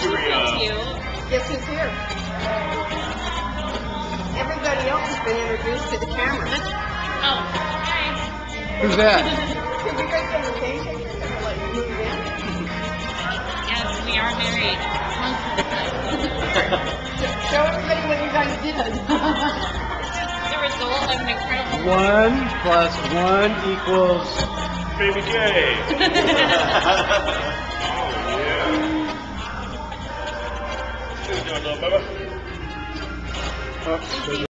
Guess who's here? Everybody else has been introduced to the camera. Oh, hi. Who's that? Did you break the invitation? Like, move in? Yes, we are married. Show everybody what you guys did. The result of an incredible 1 plus 1 equals... Baby J. Oh, yeah. How you doing, little brother? Oh,